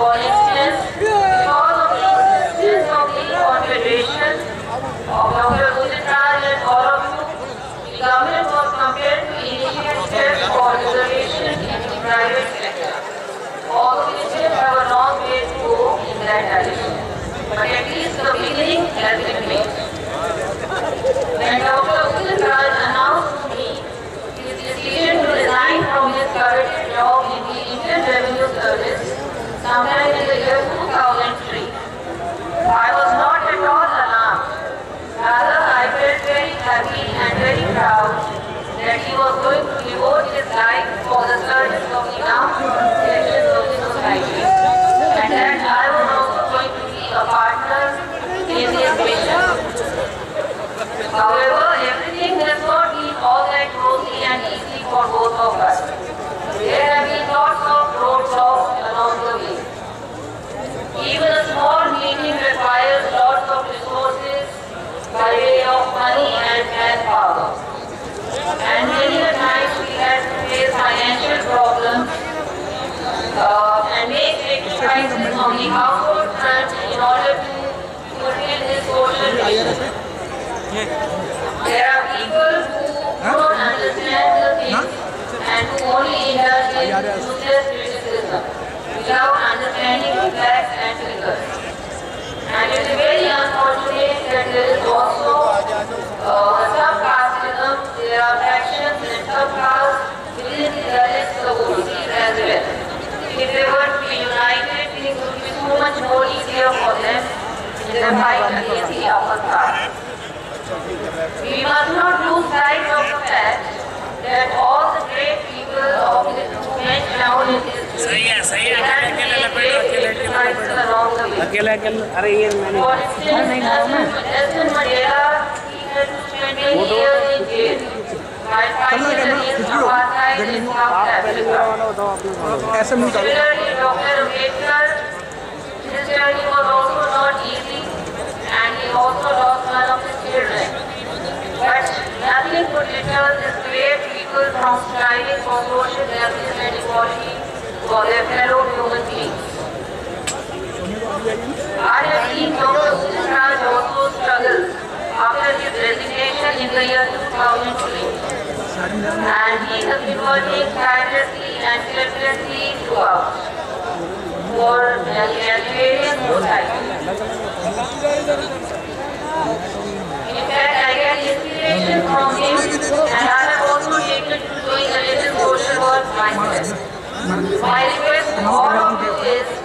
For instance, because of the existence of the Confederation of Dr. Udit Raj and all of you, the government was compelled to initiate steps for reservation in the private sector. Although we still have a long way to go in that direction, but at least the beginning has been made. When Dr. Udit Raj announced to me his decision to resign from his coveted job in the Indian Revenue Service sometime in the year 2003, I was not at all alarmed. Rather, I felt very happy and very proud that he was going to devote his life for the service of the armed sections of the society, and that I was also going to be a partner in his mission. However, everything has not been all that rosy and easy for both of us. There have been lots of roadblocks along the way. Even a small meeting requires lots of resources by way of money and manpower. And many a times we had to face financial problems and make sacrifices on the household front in order to fulfill this social mission. There are people who don't understand the things and who only indulge in useless criticism without understanding the facts and figures. And it is very unfortunate that there is also sub-casteism, there are factions and sub-castes within the Dalits, the OBCs as well. If they were to be united, things would be so much more easier for them in their fight against the upper caste. We must not lose sight of the fact that all the great people of this movement down in history had great sacrifices along the way. For instance, Nelson Mandela, he had to spend 8 years in jail while fighting against apartheid in South Africa. Similarly, Dr. Ambedkar, his journey was also not easy, and he also lost one of his children. But nothing could deter these great people from striving for social justice and equality for their fellow human beings. I have seen Dr. Udit Raj also struggle after his resignation in the year 2003. And he has been working tirelessly and selflessly throughout for the Algerian society. In fact, I get inspiration from him, and I have also taken to doing a little social work myself. My request to all of you is